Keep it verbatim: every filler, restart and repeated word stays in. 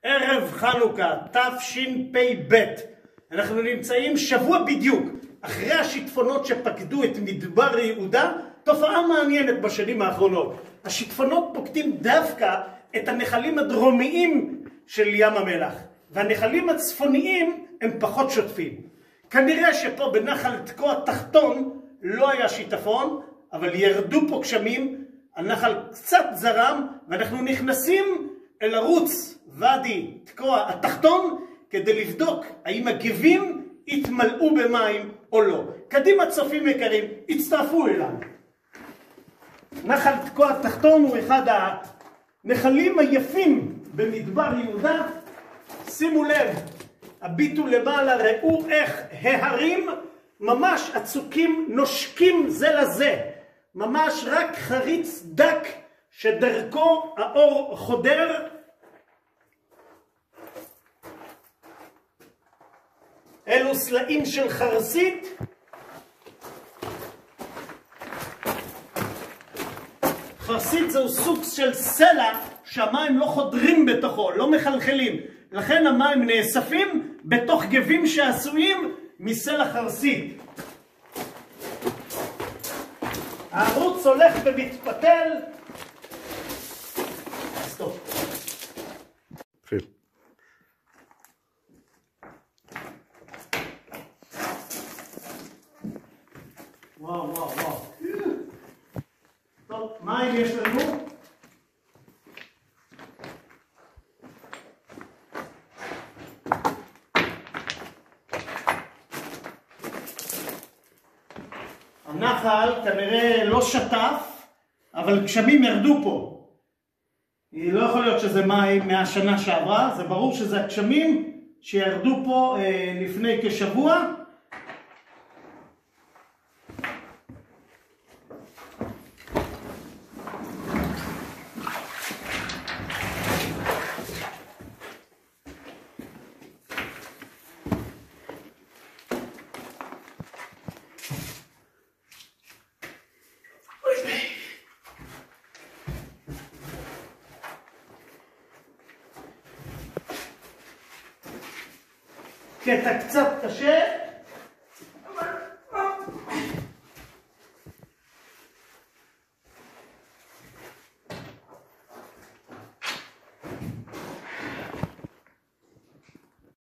ערב חנוכה, תשפ"ב. אנחנו נמצאים שבוע בדיוק אחרי השיטפונות שפקדו את מדבר יהודה. תופעה מעניינת בשנים האחרונות. השיטפונות פוקדים דווקא את הנחלים הדרומיים של ים המלח, והנחלים הצפוניים הם פחות שוטפים. כנראה שפה בנחל תקוע תחתון לא היה שיטפון, אבל ירדו פה גשמים, הנחל קצת זרם, ואנחנו נכנסים אל ערוץ ואדי תקוע התחתון כדי לבדוק האם הגבים יתמלאו במים או לא. קדימה צופים יקרים, הצטרפו אלינו. נחל תקוע התחתון הוא אחד הנחלים היפים במדבר יהודה. שימו לב, הביטו למעלה, ראו איך ההרים ממש עצוקים נושקים זה לזה. ממש רק חריץ דק שדרכו האור חודר. אלו סלעים של חרסית. חרסית זהו סוג של סלע שהמים לא חודרים בתוכו, לא מחלחלים. לכן המים נאספים בתוך גבים שעשויים מסלע חרסית. הערוץ הולך ומתפתל. סטופ. התחיל. וואו וואו וואו. טוב, מים יש לנו? הנחל כנראה לא שטף, אבל גשמים ירדו פה. לא יכול להיות שזה מים מהשנה שעברה, זה ברור שזה הגשמים שירדו פה אה, לפני כשבוע. קטע קצת קשה.